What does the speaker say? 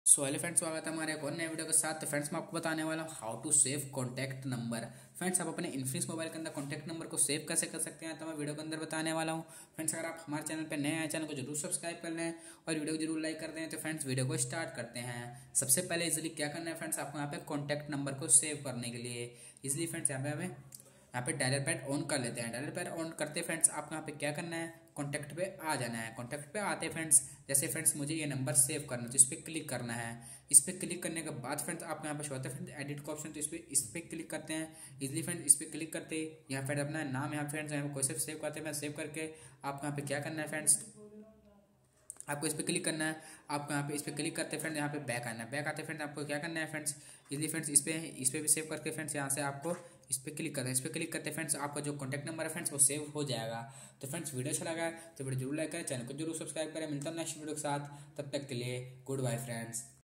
So hello friends, स्वागत है हमारे एक और नए वीडियो के साथ। तो फ्रेंड्स मैं आपको बताने वाला हूँ how to save contact number. Friends आप अपने इन्फिनिक्स मोबाइल के अंदर कॉन्टैक्ट नंबर को सेव कैसे कर सकते हैं तो मैं वीडियो के अंदर बताने वाला हूँ। फ्रेंड्स अगर आप हमारे चैनल पर नए आए, चैनल को जरूर सब्सक्राइब कर लें और वीडियो को जरूर लाइक कर दें। तो फ्रेंड्स वीडियो को स्टार्ट करते हैं। सबसे पहले इजिली क्या करना है फ्रेंड्स, आपको यहाँ पे कॉन्टैक्ट नंबर को सेव करने के लिए इजिली फ्रेंड्स यहाँ पे डायलर पैड ऑन कर लेते हैं। डायलर पैड ऑन करते फ्रेंड्स आपको यहाँ पे क्या करना है, कॉन्टैक्ट पे आ जाना है। कॉन्टैक्ट पे आते फ्रेंड्स जैसे फ्रेंड्स मुझे ये नंबर सेव करना है तो इस पर क्लिक करना है। इस पर क्लिक करने के बाद फ्रेंड्स आपको यहाँ पे शो होता है फ्रेंड्स एडिट का ऑप्शन, तो इस पर क्लिक करते हैं। इजिली फ्रेंड्स इस पर क्लिक करते यहाँ फ्रेंड अपना नाम यहाँ फ्रेंड्स यहाँ कोई से सेव करते हैं। सेव करके आपको यहाँ पे क्या करना है फ्रेंड्स, आपको इस पर क्लिक करना है। आपको यहाँ पे इस पर क्लिक करते फ्रेंड यहाँ पे बैक आना है। बैक आते फ्रेंड आपको क्या करना है फ्रेंड्स, इजली फ्रेंड्स इस पे भी सेव करके फ्रेंड्स यहाँ से आपको इस पर क्लिक करना है। इस पर क्लिक करते फ्रेंड्स आपका जो कॉन्टैक्ट नंबर है फ्रेंड्स वो सेव हो जाएगा। तो फ्रेंड्स वीडियो अच्छा लगा तो वीडियो जरूर लाइक करें, चैनल को जरूर सब्सक्राइब करें। मिलता हूं नेक्स्ट वीडियो के साथ, तब तक के लिए गुड बाय फ्रेंड्स।